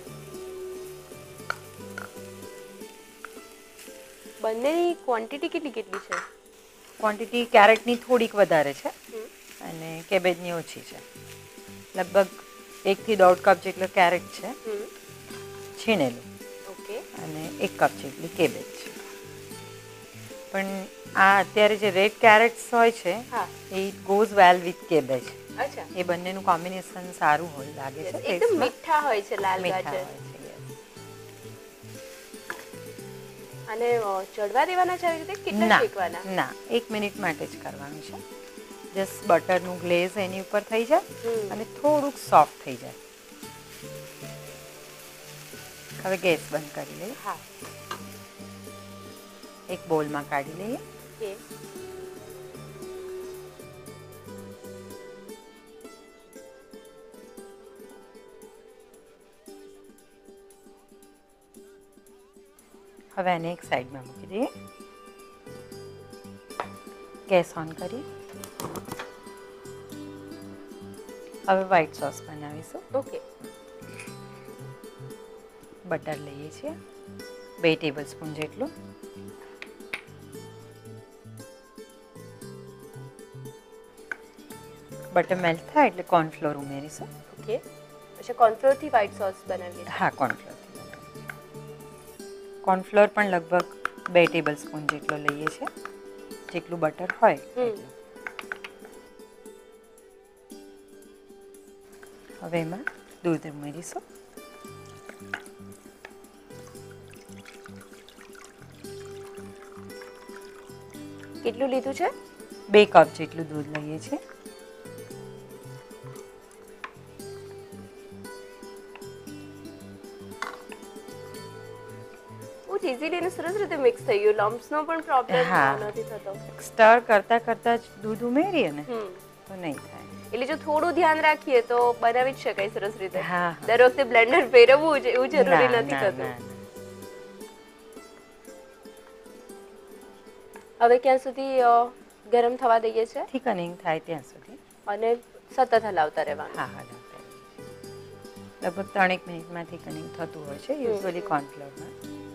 બંનેની ક્વોન્ટિટી કેટલી કેટલી છે? ક્વોન્ટિટી કેરેટની થોડીક વધારે છે અને કેબેજની ઓછી છે. લગભગ એકથી દોઢ કપ જેટલો કેરેટ છે છીણેલું, ઓકે, અને એક કપ જેટલી કેબેજ છે. પણ આ અત્યારે જે રેડ કેરેટ્સ હોય છે એ it goes well with cabbage. અચ્છા, એ બંનેનું કોમ્બિનેશન સારું હોય લાગે છે. એકદમ મીઠા હોય છે લાલ મીઠા ગાજર. હોય છે. અને ચડવા દેવાના છે આવી રીતે? કેટલા ના શેકવાના? ના, એક મિનિટ માટે જ કરવાનું છે. જસ્ટ બટરનું ગ્લેઝ એની ઉપર થઈ જાય અને થોડુંક સોફ્ટ થઈ જાય. હવે ગેસ બંધ કરી લઈએ. હા, એક બોલમાં કાઢી લઈએ. ઓકે. હવે એને એક સાઈડમાં મૂકી દઈએ. ગેસ ઓન કરી હવે વ્હાઈટ સોસ બનાવીશું. ઓકે. બટર લઈએ છીએ બે ટેબલ સ્પૂન જેટલું. બટર મેલ્ટ થાય એટલે કોર્નફ્લોર ઉમેરીશું. ઓકે. અચ્છા, કોર્નફ્લોરથી વ્હાઈટ સોસ બનાવીએ? હા, કોર્નફ્લોરથી. કોર્નફ્લોર પણ લગભગ બે ટેબલ સ્પૂન જેટલો લઈએ છીએ, જેટલું બટર હોય એટલું. હવે એમાં દૂધ ઉમેરીશું. કેટલું લીધું છે? બે કપ જેટલું દૂધ લઈએ છીએ. ઇઝીલી અને સરસ રીતે મિક્સ થઈ ગયું, લમ્પ્સનો પણ પ્રોબ્લેમ નથી થતો. સ્ટર કરતા કરતા જ દૂધ ઉમેરીએ ને તો નહીં થાય. એટલે જો થોડું ધ્યાન રાખીએ તો બનાવી જ શકાય સરસ રીતે. હા, દર વખતે બ્લેન્ડર ફેરવવું જ એવું જરૂરી નથી થતું. હવે ક્યાં સુધી અ, ગરમ થવા દઈએ છે થીકનિંગ થાય ત્યાં સુધી. અને સતત હલાવતા રહેવાનું. હા હા લાવતા રહીએ. લગભગ ત્રણેક મિનિટમાં થીકનિંગ થતું હોય છે યુઝ્યુઅલી કોર્નફ્લોરમાં.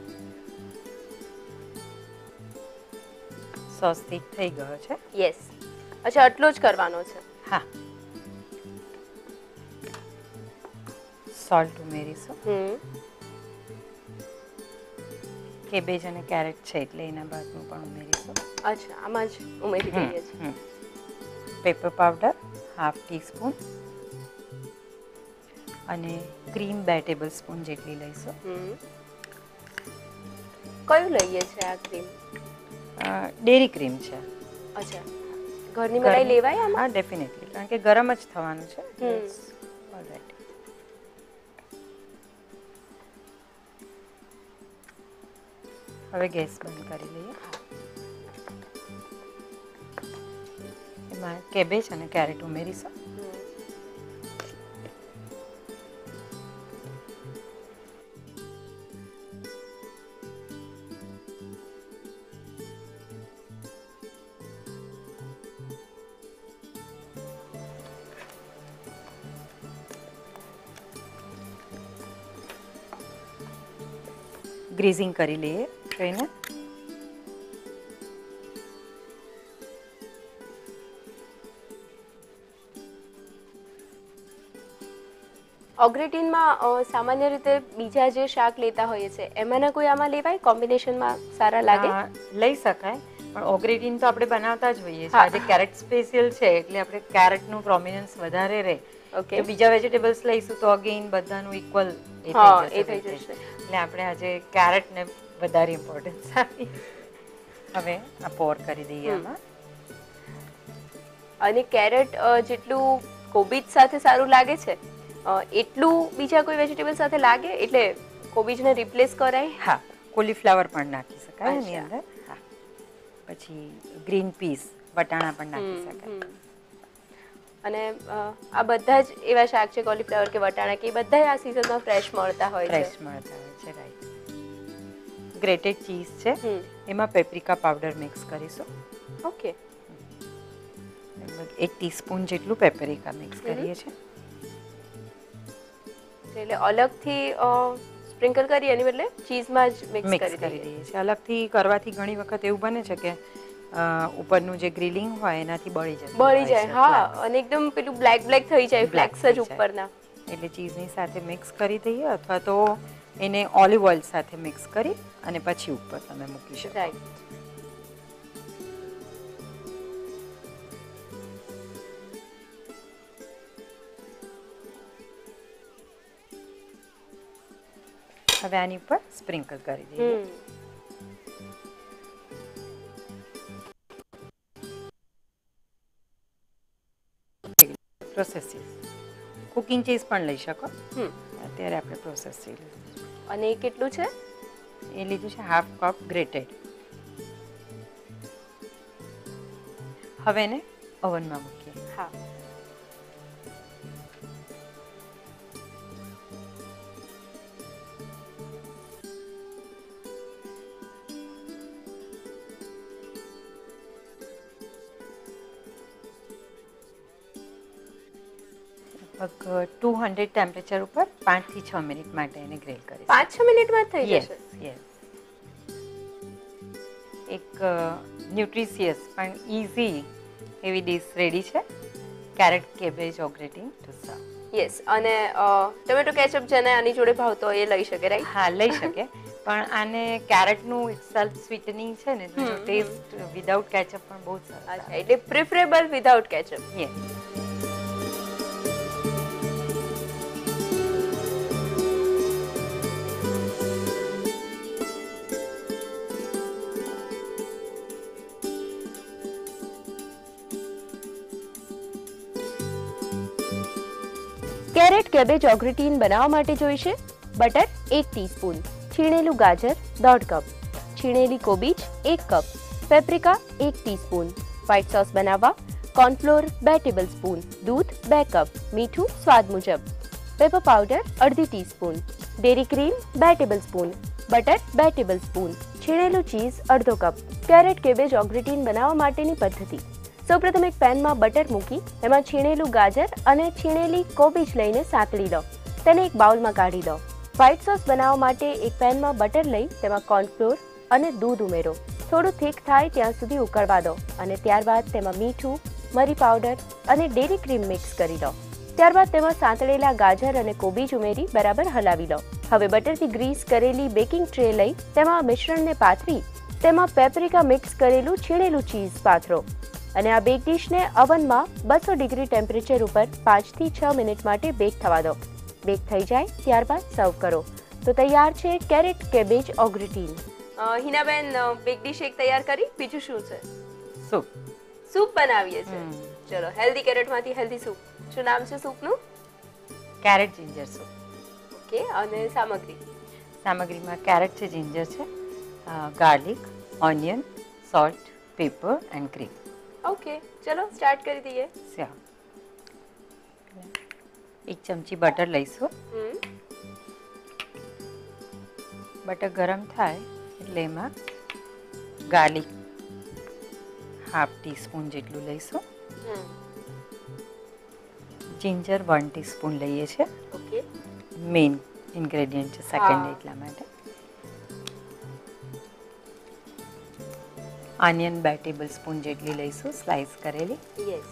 સોસ થીક થઈ ગયો છે. યસ. અચ્છા, આટલો જ કરવાનો છે. હા, સોલ્ટ ઉમેરીશું. હમ કેબેજ અને કેરેટ છે એટલે એના બાદનું પણ ઉમેરીશું. અચ્છા, આમાં જ ઉમેરી દઈએ છીએ. પેપર પાવડર હાફ ટીસ્પૂન અને ક્રીમ બે ટેબલ સ્પૂન જેટલી લઈશું. હમ કયું લઈએ છે આ ક્રીમ? ડેરી ક્રીમ છે. અચ્છા, ઘરની મલાઈ લેવાય આમાં? હા, ડેફિનેટલી, કારણ કે ગરમ જ થવાનું છે. હમ. ઓલરાઈટ. હવે ગેસ બંધ કરી લઈએ. એમાં કેબેજ અને કેરેટ ઉમેરીશું. હમ. ગ્રીઝિંગ કરી લઈએ ટ્રેને. ઓગ્રેટીનમાં અ, સામાન્ય રીતે બીજા જે શાક લેતા હોઈએ છે એમાંના કોઈ આમાં લેવાય? કોમ્બિનેશનમાં સારા લાગે? આ લઈ શકાય, પણ ઓગ્રેટીન તો આપણે બનાવતા જ હોઈએ છીએ. હા. આજે કેરેટ સ્પેશિયલ છે એટલે આપણે કેરેટનું પ્રોમિનન્સ વધારે રહે. ઓકે. તો બીજા વેજીટેબલ્સ લઈશું તો અગેન બધાનું ઇક્વલ હા, એ થઈ જશે. એટલે આપણે આજે કેરેટને વધારે ઇમ્પોર્ટન્સ આપી. હવે આ પોર કરી દઈએ હમ. આમાં. અને કેરેટ અ, જેટલું કોબીજ સાથે સારું લાગે છે અ, એટલું બીજા કોઈ વેજીટેબલ સાથે લાગે? એટલે કોબીજને રિપ્લેસ કરાય? હા, કોલીફ્લાવર પણ નાખી શકાય એની અચ્છા. અંદર. હા, પછી ગ્રીન પીસ વટાણા પણ નાખી હમ, શકાય. હમ. અને અ, આ બધા જ એવા શાક છે કોલીફ્લાવર કે વટાણા કે એ બધા આ સિઝનમાં ફ્રેશ મળતા હોય છે. ફ્રેશ મળતા હોય છે, રાઈટ. ગ્રેટેડ ચીઝ છે, હમ. એમાં પેપ્રિકા પાવડર મિક્સ કરીશું. ઓકે. લગભગ એક ટીસ્પૂન જેટલું પેપરિકા મિક્સ હમ. કરીએ છીએ. એટલે અલગથી સ્પ્રિંકલ કરી એની બદલે ચીઝમાં જ મિક્સ મિક્સ કરી કરી દઈએ. દઈએ છીએ. અલગથી કરવાથી ઘણી વખત એવું બને છે કે અ, ઉપરનું જે ગ્રીલિંગ હોય એનાથી બળી જાય. બળી જાય, હા, અને એકદમ પેલું બ્લેક બ્લેક થઈ જાય, Black ફ્લેક્સ જ થઈ જાય. ઉપરના. એટલે ચીઝની સાથે મિક્સ કરી દઈએ અથવા તો એને ઓલિવ ઓઇલ સાથે મિક્સ કરી અને પછી ઉપર તમે મૂકી શકો. રાઈટ. હવે આની ઉપર સ્પ્રિંકલ કરી દઈએ. હમ. પ્રોસેસ ચીઝ, કુકિંગ ચીઝ પણ લઈ શકો. હમ. અત્યારે આપણે પ્રોસેસ ચીઝ અને એ કેટલું છે? એ લીધું છે હાફ કપ ગ્રેટેડ. હવે એને ઓવનમાં મૂકીએ. હા. લગભગ ટુ હંડ્રેડ ટેમ્પરેચર ઉપર પાંચ થી છ મિનિટ માટે એને ગ્રીલ કરીશું. પાંચ છ મિનિટમાં જ થઈ યસ જશે? યસ. એક ન્યુટ્રિશિયસ પણ ઇઝી એવી ડીશ રેડી છે, carrot cabbage au gratin dosa. Yes. અને ટોમેટો કેચઅપ જેને આની જોડે ભાવતો હોય એ લઈ શકે, રાઈટ? હા, લઈ શકે, પણ આને કેરેટનું સેલ્ફ સ્વીટનિંગ છે ને તો હમ, ટેસ્ટ વિધાઉટ કેચઅપ પણ બહુ સરસ અચ્છા, એટલે preferable without ketchup. Yes. Carrot cabbage au gratin બનાવવા માટે જોઈશે બટર એક ટીસ્પૂન, છીણેલું ગાજર દોઢ કપ, છીણેલી કોબીજ એક કપ, પેપ્રિકા એક ટીસ્પૂન, વ્હાઇટ સોસ બનાવવા કોર્નફ્લોર બે ટેબલસ્પૂન, દૂધ બે કપ, મીઠું સ્વાદ મુજબ, પેપર પાવડર અડધી ટીસ્પૂન, ડેરી ક્રીમ બે ટેબલસ્પૂન, બટર બે ટેબલસ્પૂન, છીણેલું ચીઝ અડધો કપ. કેરેટ કેબેજ ઓગ્રેટીન બનાવવા માટેની પદ્ધતિ. સૌપ્રથમ એક પેનમાં બટર મૂકી એમાં છીણેલું ગાજર અને છીણેલી કોબીજ લઈને સાંતળી લો. તેને એક બાઉલમાં કાઢી લો. વ્હાઇટ સોસ બનાવવા માટે એક પેનમાં બટર લઈ તેમાં કોર્નફ્લોર અને દૂધ ઉમેરો. થોડું થીક થાય ત્યાં સુધી ઉકળવા દો અને ત્યારબાદ તેમાં મીઠું, મરી પાવડર અને ડેરી ક્રીમ મિક્સ કરી લો. ત્યારબાદ તેમાં સાંતળેલા ગાજર અને કોબીજ ઉમેરી બરાબર હલાવી લો. હવે બટરથી ગ્રીસ કરેલી બેકિંગ ટ્રે લઈ તેમાં મિશ્રણને પાથરી તેમાં પેપ્રિકા મિક્સ કરેલું છીણેલું ચીઝ પાથરો અને આ બેક ડીશને અવનમાં બસો ડિગ્રી ટેમ્પરેચર ઉપર પાંચથી છ મિનિટ માટે બેક થવા દો. બેક થઈ જાય ત્યારબાદ સર્વ કરો. તો તૈયાર છે કેરેટ કેબેજ ઓગ્રેટીન. હિનાબેન, બેક ડીશ એક તૈયાર કરી, બીજું શું છે? સૂપ. સૂપ બનાવીએ છીએ. ચલો, હેલ્ધી કેરેટમાંથી હેલ્ધી સૂપ. શું નામ છે સૂપનું? Carrot ginger soup. ઓકે, અને સામગ્રી? સામગ્રીમાં કેરેટ છે, જિંજર છે, garlic, onion, salt, pepper and cream. Okay, ચલો સ્ટાર્ટ કરી દઈએ. સ્યા એક ચમચી બટર લઈશું. હમ બટર ગરમ થાય એટલે એમાં ગાર્લિક હાફ ટીસ્પૂન જેટલું લઈશું. હમ જિંજર વન ટીસ્પૂન લઈએ છીએ. ઓકે. મેઇન ઇન્ગ્રેડિયન્ટ છે સેકન્ડ, હા. એટલા માટે. ઓનિયન બે ટેબલ સ્પૂન જેટલી લઈશું, સ્લાઇસ કરેલી. યસ.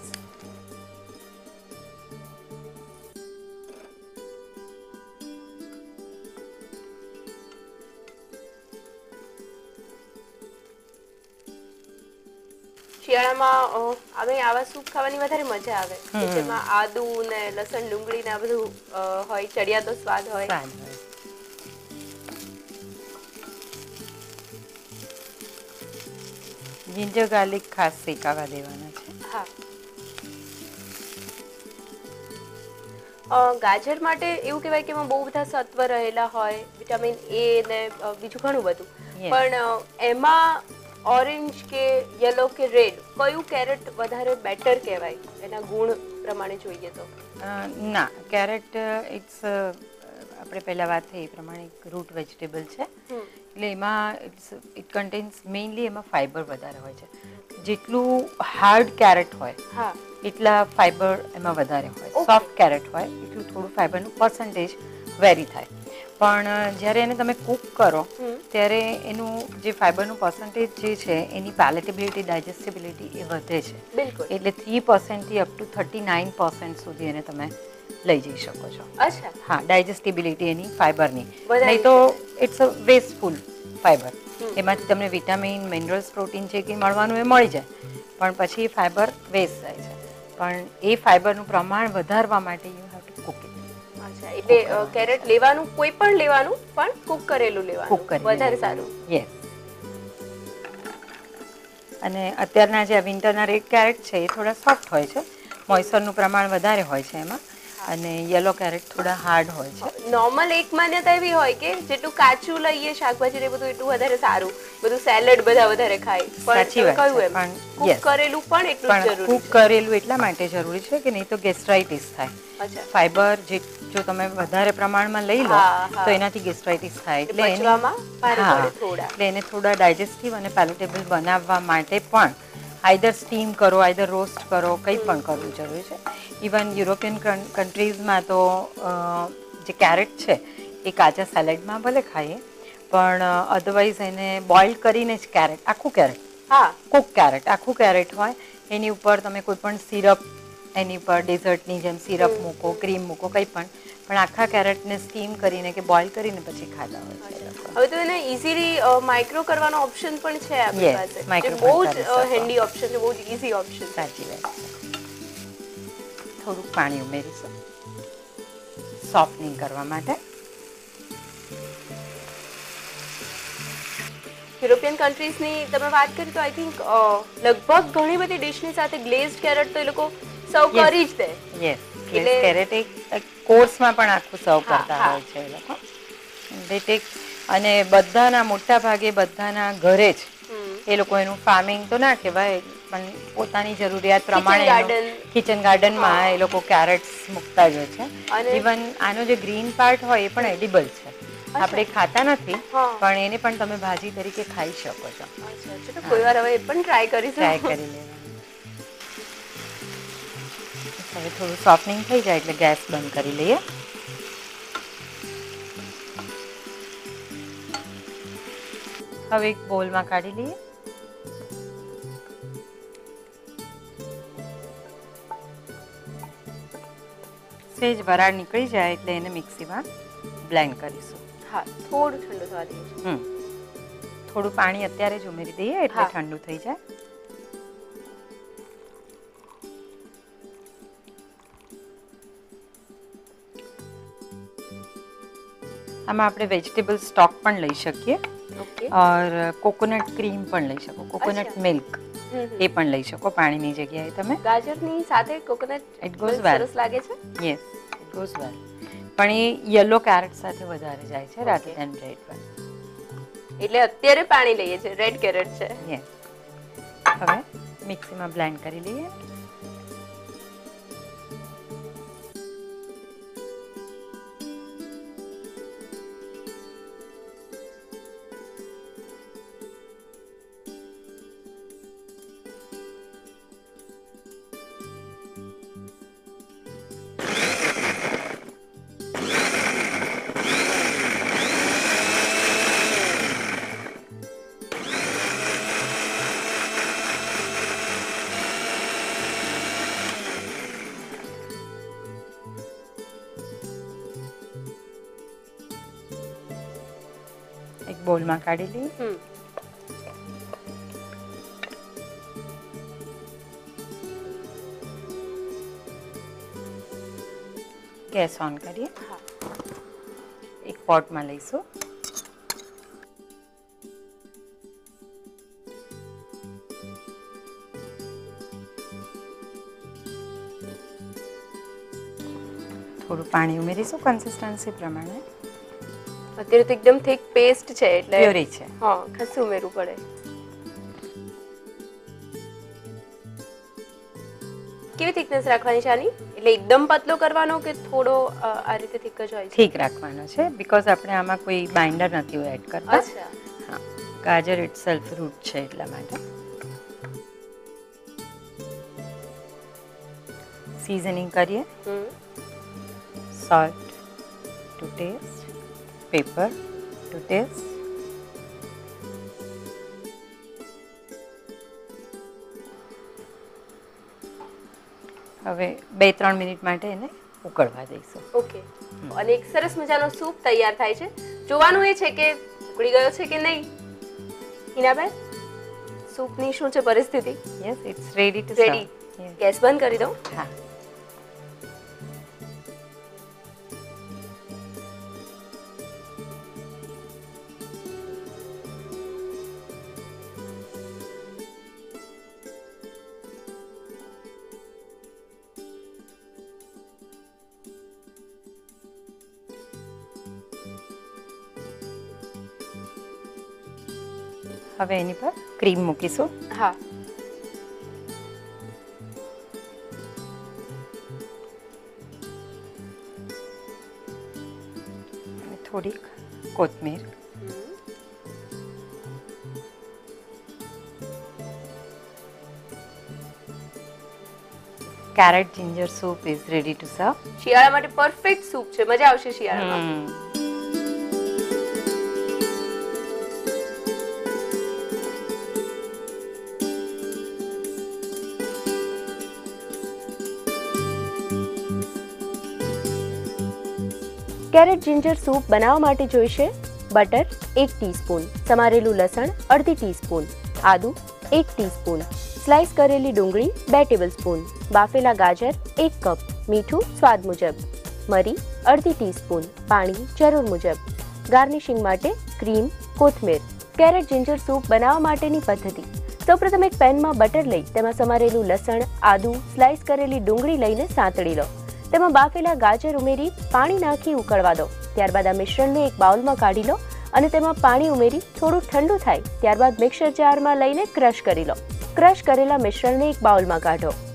શિયાળામાં અ, અમે આવા સૂપ ખાવાની વધારે મજા આવે કે હમ. જેમાં આદુ ને લસણ ડુંગળી ને આ બધું અ, હોય, ચડિયાતો સ્વાદ હોય. સ્વાદ હોય. જિંજર ગાર્લિક ખાસ શેકાવા દેવાના છે. હા. અ, ગાજર માટે એવું કહેવાય કે એમાં બહુ બધા સત્વ રહેલા હોય, વિટામિન એ ને અ, બીજું ઘણું બધું. Yes. પણ અ, એમાં ઓરેન્જ કે યલો કે રેડ કયું કેરેટ વધારે બેટર કહેવાય એના ગુણ પ્રમાણે જોઈએ તો? અ, ના, કેરેટ ઇટ્સ આપણે પહેલાં વાત થઈ એ પ્રમાણે એક રૂટ વેજીટેબલ છે. હમ. એટલે એમાં ઇટ્સ ઇટ કન્ટેન્સ મેઇનલી એમાં ફાઇબર વધારે હોય છે. જેટલું હાર્ડ કેરેટ હોય હા. એટલા ફાઇબર એમાં વધારે હોય. Okay. સોફ્ટ કેરેટ હોય એટલું થોડું ફાઇબરનું પર્સન્ટેજ વેરી થાય. પણ અ, જ્યારે એને તમે કૂક કરો હમ. ત્યારે એનું જે ફાઇબરનું પર્સન્ટેજ જે છે એની પેલેટેબિલિટી, ડાયજેસ્ટિબિલિટી એ વધે છે. બિલકુલ. એટલે થ્રી પર્સન્ટથી up to thirty nine percent સુધી એને તમે લઈ જઈ શકો છો. અચ્છા. હા, ડાયજેસ્ટિબિલિટી એની ફાઇબરની. વધારે નહીં તો ઇટ્સ અ વેસ્ટફુલ ફાઇબર. હમ. એમાંથી તમને વિટામિન, મિનરલ્સ, પ્રોટીન જે કંઈ મળવાનું એ મળી જાય, પણ પછી ફાઇબર વેસ્ટ જાય છે. પણ એ ફાઇબરનું પ્રમાણ વધારવા માટે you have to cook it. અચ્છા, એટલે અ, કેરેટ લેવાનું, કોઈ પણ લેવાનું, પણ કુક કરેલું લેવાનું. કુક કરી વધારે સારું. યસ. અને અત્યારના જે વિન્ટરના રેડ કેરેટ છે એ થોડા સોફ્ટ હોય છે, મોઇસ્ચરનું પ્રમાણ વધારે હોય છે એમાં, અને યલો કેરેટ થોડા હાર્ડ હોય છે. નોર્મલ એક માન્યતા એવી હોય કે જેટલું કાચું લઈએ શાકભાજી ને બધું એટલું વધારે સારું, બધું સેલેડ બધા વધારે ખાય. સાચી વાત છે, એમ પણ કુક yes. કરેલું પણ એટલું જ પણ જરૂરી કૂક છે. કરેલું એટલા માટે જરૂરી છે કે નહીં તો ગેસ્ટ્રાઇટિસ થાય. અચ્છા. ફાઇબર જે જો તમે વધારે પ્રમાણમાં લઈ લો હા, હા. તો એનાથી ગેસ્ટ્રાઇટિસ થાય. એટલે એને- પચવામાં ભારે હા, પડે થોડા. એટલે એને થોડા ડાયજેસ્ટિવ અને પેલેટેબલ બનાવવા માટે પણ આઈધર સ્ટીમ કરો, આઈધર રોસ્ટ કરો, કંઈ પણ કરવું જરૂરી છે. ઇવન યુરોપિયન કન્ટ્રીઝમાં તો અ, જે કેરેટ છે એ કાચા સેલેડમાં ભલે ખાઈએ, પણ અધરવાઇઝ એને બોઇલ કરીને જ કેરેટ, આખું કેરેટ, હા. કુક કેરેટ, આખું કેરેટ હોય એની ઉપર તમે કોઈ પણ સિરપ, એની ઉપર ડેઝર્ટની જેમ સિરપ હમ. મૂકો, ક્રીમ મૂકો, કંઈ પણ, પણ આખા કેરેટને સ્ટીમ કરીને કે બોઇલ કરીને પછી ખાતા હોય છે એ લોકો. હવે તો એને ઇઝીલી માઇક્રો કરવાનો ઓપ્શન પણ છે આપણી Yes, પાસે, જે micro બહુ પણ જ કરી શકો. હેન્ડી ઓપ્શન છે, બહુ જ ઈઝી ઓપ્શન છે. સાચી વાત છે. થોડુંક પાણી ઉમેરીશું સોફ્ટનિંગ કરવા માટે. યુરોપિયન કન્ટ્રીઝની તમે વાત કરી તો આઈ થિંક લગભગ ઘણી બધી ડિશની સાથે ગ્લેઝડ કેરેટ તો એ લોકો સર્વ Yes. કરી જ દે. યસ, એટલે- કેરેટ એક કોર્સમાં પણ આખું સર્વ હા, કરતા હા. હોય છે એ લોકો. They take- અને બધાના મોટા ભાગે બધાના ઘરે જ હમ. એ લોકો એનું ફાર્મિંગ તો ના કહેવાય, પણ પોતાની જરૂરિયાત પ્રમાણે garden. કિચન ગાર્ડનમાં હા. એ લોકો કેરેટ્સ મૂકતા જ હોય છે. અને- ઇવન આનો જે ગ્રીન પાર્ટ હોય એ પણ એડિબલ છે. આપણે ખાતા નથી હા. પણ એને પણ તમે ભાજી તરીકે ખાઈ શકો છો. અચ્છા ચલો કોઈ વાર હવે એ પણ ટ્રાય કરીશું. ટ્રાય કરી લેવાનું. હવે થોડું સોફ્ટનિંગ થઈ જાય એટલે ગેસ બંધ કરી લઈએ. હવે એક બોલમાં કાઢી લઈએ. સેજ વરાળ નીકળી જાય એટલે એને મિક્સીમાં બ્લેન્ડ કરીશું. હા થોડું ઠંડુ થવા દઈએ. હમ થોડું પાણી અત્યારે જ ઉમેરી દઈએ એટલે હા. ઠંડુ થઈ જાય. આમાં આપણે વેજીટેબલ સ્ટોક પણ લઈ શકીએ ઓકે. ઓર કોકોનટ ક્રીમ પણ લઈ શકો, કોકોનટ અચ્છા. મિલ્ક એ પણ લઈ શકો પાણીની જગ્યાએ તમે. ગાજરની સાથે કોકોનટ It goes well. સરસ લાગે છે. Yes it goes well. પણ એ યલો કેરેટ સાથે વધારે જાય છે રાધર Okay. ધેન રેડ પર. એટલે અત્યારે પાણી લઈએ છે, રેડ કેરેટ છે. યસ. હવે મિક્સીમાં બ્લેન્ડ કરી લઈએ. એક બોલમાં કાઢી લઈએ. હમ. ગેસ ઓન કરીએ. હા. એક પોટમાં લઈશું. થોડું પાણી ઉમેરીશું કન્સિસ્ટન્સી પ્રમાણે. અત્યારે તો એકદમ થીક પેસ્ટ છે એટલે પ્યોરી છે. હા ખાસું ઉમેરવું પડે. કેવી થિકનેસ રાખવાની છે આની? એટલે એકદમ પતલો કરવાનો કે થોડો અ, આ રીતે થીક જ હોય છે? ઠીક રાખવાનો છે બીકોઝ આપણે આમાં કોઈ બાઇન્ડર નથી એડ કરતા. અચ્છા. હા ગાજર ઇટસેલ્ફ રૂટ છે એટલા માટે. સિઝનિંગ કરીએ. હમ. salt to taste, pepper to taste. હવે બે ત્રણ મિનિટ માટે એને ઉકળવા દઈશું. ઓકે. અને એક સરસ મજાનો સૂપ તૈયાર થાય છે. જોવાનું એ છે કે ઉકળી ગયો છે કે નહીં. હિનાબેન સૂપની શું છે પરિસ્થિતિ? Yes it's ready to ready. Gas બંધ કરી દઉં. હા. હવે એની પર ક્રીમ મૂકીશું. હા. અને થોડીક કોથમીર. Carrot ginger soup is ready to serve. શિયાળા માટે પરફેક્ટ સૂપ છે. મજા આવશે શિયાળામાં. કેરેટ જિંજર સૂપ બનાવવા માટે જોઈશે બટર એક ટીસ્પૂન, સમારેલું લસણ અડધી ટીસ્પૂન, આદુ એક ટીસ્પૂન, સ્લાઇસ કરેલી ડુંગળી બે ટેબલસ્પૂન, બાફેલા ગાજર એક કપ, મીઠું સ્વાદ મુજબ, મરી અડધી ટીસ્પૂન, પાણી જરૂર મુજબ. ગાર્નિશિંગ માટે ક્રીમ, કોથમીર. કેરેટ જિંજર સૂપ બનાવવા માટેની પદ્ધતિ: સૌપ્રથમ એક પેનમાં બટર લઈ તેમાં સમારેલું લસણ, આદુ, સ્લાઇસ કરેલી ડુંગળી લઈને સાંતળી લો. તેમાં બાફેલા ગાજર ઉમેરી પાણી નાખી ઉકળવા દો. ત્યારબાદ આ મિશ્રણને એક બાઉલમાં કાઢી લો અને તેમાં પાણી ઉમેરી થોડું ઠંડુ થાય ત્યારબાદ મિક્સર જારમાં લઈને ક્રશ કરી લો. ક્રશ કરેલા મિશ્રણને એક બાઉલમાં કાઢો.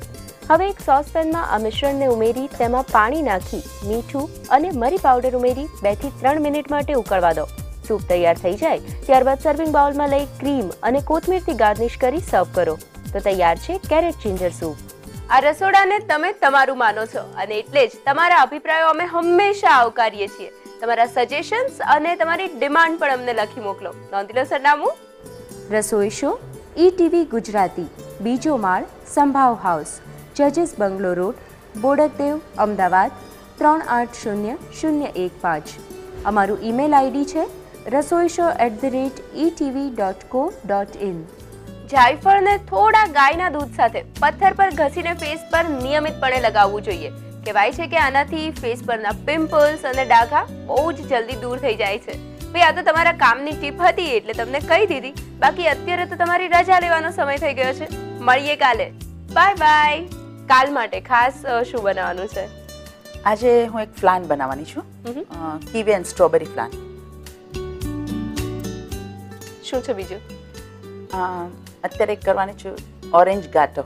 હવે એક સોસપેનમાં આ મિશ્રણને ઉમેરી તેમાં પાણી નાખી મીઠું અને મરી પાવડર ઉમેરી બે થી ત્રણ મિનિટ માટે ઉકળવા દો. સૂપ તૈયાર થઈ જાય ત્યારબાદ સર્વિંગ બાઉલમાં લઈ ક્રીમ અને કોથમીરથી ગાર્નિશ કરી સર્વ કરો. તો તૈયાર છે કેરેટ જિંજર સૂપ. આ રસોડાને તમે તમારું માનો છો અને એટલે જ તમારા અભિપ્રાયો અમે હંમેશા આવકારીએ છીએ. તમારા સજેશન્સ અને તમારી ડિમાન્ડ પણ અમને લખી મોકલો. નોંધી લો સરનામું: રસોઈ શો, ઈટીવી ગુજરાતી, બીજો માળ, સંભાવ હાઉસ, જજીસ બંગલો રોડ, બોડકદેવ, અમદાવાદ ત્રણ આઠ શૂન્ય શૂન્ય એક પાંચ. અમારું ઈમેલ આઈડી છે રસોઈ show at the rate ETV dot co dot in. જાયફળને થોડા ગાયના દૂધ સાથે પથ્થર પર ઘસીને ફેસ પર નિયમિતપણે લગાવવું જોઈએ. કહેવાય છે કે આનાથી ફેસ પરના પિમ્પલ્સ અને ડાઘા બહુ જ જલ્દી દૂર થઈ જાય છે. ભાઈ, આ તો તમારા કામની ટીપ હતી એટલે તમને કહી દીધી. બાકી અત્યારે તો તમારી રજા લેવાનો સમય થઈ ગયો છે. મળીએ કાલે. Bye bye. કાલ માટે ખાસ અ, શું બનાવવાનું છે? આજે હું એક ફ્લાન બનાવવાની છું, કીવી એન્ડ સ્ટ્રોબેરી ફ્લાન. શું છે બીજું? અત્યારે એક કરવાની છું ઓરેન્જ ગાટો.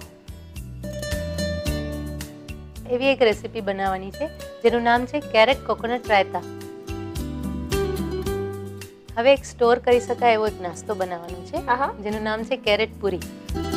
એવી એક રેસીપી બનાવવાની છે જેનું નામ છે કેરેટ કોકોનટ રાયતા. હવે એક સ્ટોર કરી શકાય એવો એક નાસ્તો બનાવવાનો છે આહા. જેનું નામ છે કેરેટ પૂરી.